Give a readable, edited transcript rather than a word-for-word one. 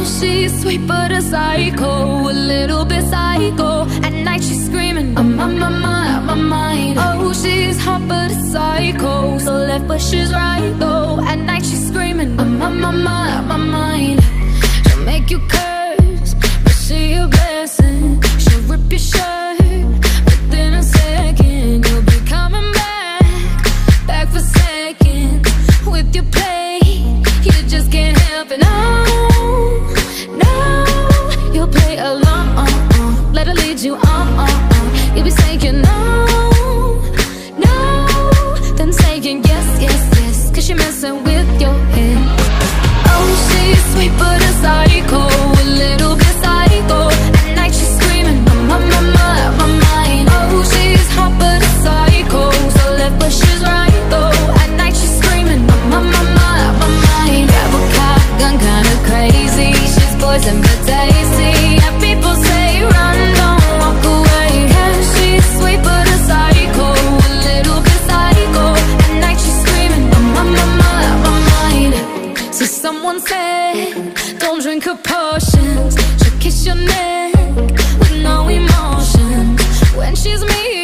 she's sweet but a psycho, a little bit psycho. At night she's screaming, I'm on my mind, my mind. Oh, she's hot but a psycho, so left but she's right though. At night she's screaming, I'm on my mind, my mind. She'll make you curse, but she a blessing. She'll rip your shirt within a second. You'll be coming back for seconds with your play. You just can't help it, no, no. You'll play along, let her lead you on. You'll be saying no, no, then saying yes, yes, yes, 'cause you're messing with your head. Oh, she's sweet but a psycho, a little bit psycho. At night she's screaming, I'm on my mind, my mind. Oh, she's hot but a psycho, so left but she's right though. At night she's screaming, I'm on my mind, my mind. Grab a cop, gun kinda crazy. She's poison but tasty. Yeah, people say run, don't walk away. Yeah, she's sweet but a psycho, a little bit psycho. At night she's screaming, I'm on my mind, my mind. So someone said, don't drink her potions. She'll kiss your neck with no emotions. When she's me,